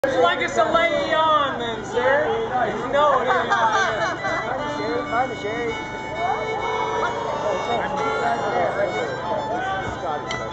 Would you like us to lay you on then, sir? No, no, no. Find the shade. Oh, right there, right here. Scotty.